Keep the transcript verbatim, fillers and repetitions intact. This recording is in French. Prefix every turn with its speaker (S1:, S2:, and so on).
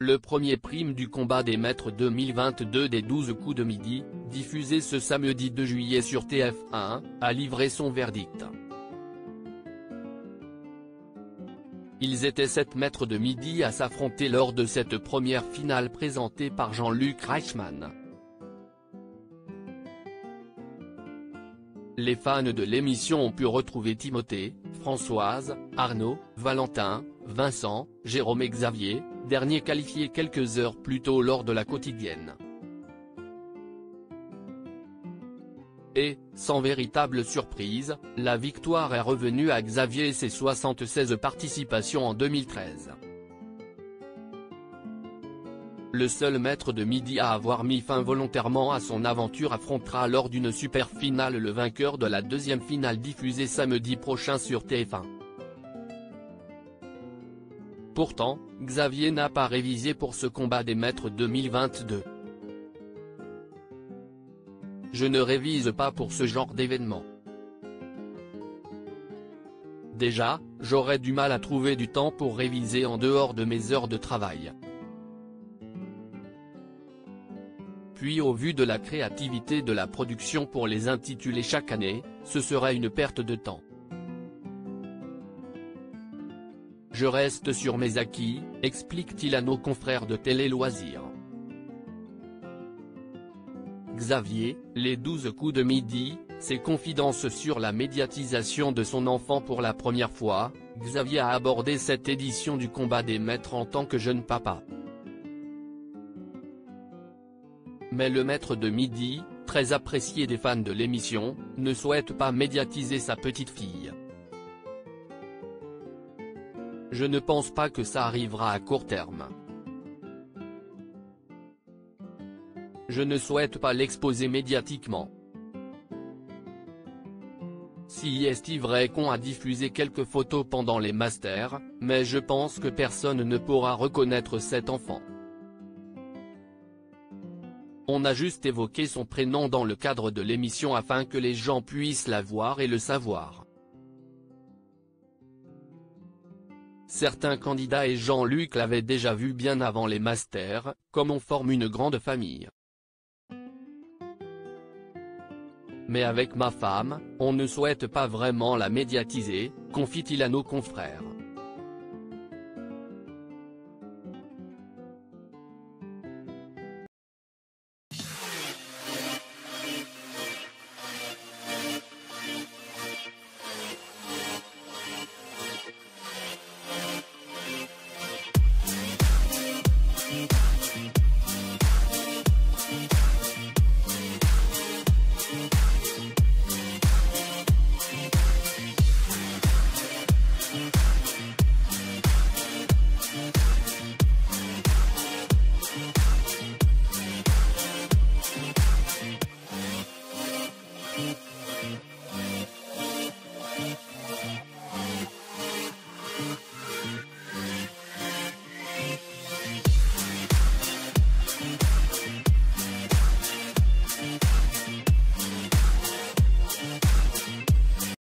S1: Le premier prime du combat des maîtres deux mille vingt-deux des douze coups de midi, diffusé ce samedi deux juillet sur T F un, a livré son verdict. Ils étaient sept maîtres de midi à s'affronter lors de cette première finale présentée par Jean-Luc Reichmann. Les fans de l'émission ont pu retrouver Timothée, Françoise, Arnaud, Valentin, Vincent, Jérôme et Xavier, dernier qualifié quelques heures plus tôt lors de la quotidienne. Et, sans véritable surprise, la victoire est revenue à Xavier et ses soixante-seize participations en deux mille treize. Le seul maître de midi à avoir mis fin volontairement à son aventure affrontera lors d'une super finale le vainqueur de la deuxième finale diffusée samedi prochain sur T F un. Pourtant, Xavier n'a pas révisé pour ce combat des maîtres deux mille vingt-deux. Je ne révise pas pour ce genre d'événement. Déjà, j'aurais du mal à trouver du temps pour réviser en dehors de mes heures de travail. Puis au vu de la créativité de la production pour les intituler chaque année, ce serait une perte de temps. Je reste sur mes acquis, explique-t-il à nos confrères de Télé Loisirs. Xavier, les douze coups de midi, ses confidences sur la médiatisation de son enfant pour la première fois. Xavier a abordé cette édition du combat des maîtres en tant que jeune papa. Mais le maître de midi, très apprécié des fans de l'émission, ne souhaite pas médiatiser sa petite fille. Je ne pense pas que ça arrivera à court terme. Je ne souhaite pas l'exposer médiatiquement. Si Steve Raycon a diffusé quelques photos pendant les Masters, mais je pense que personne ne pourra reconnaître cet enfant. On a juste évoqué son prénom dans le cadre de l'émission afin que les gens puissent la voir et le savoir. Certains candidats et Jean-Luc l'avaient déjà vu bien avant les Masters, comme on forme une grande famille. Mais avec ma femme, on ne souhaite pas vraiment la médiatiser, confie-t-il à nos confrères.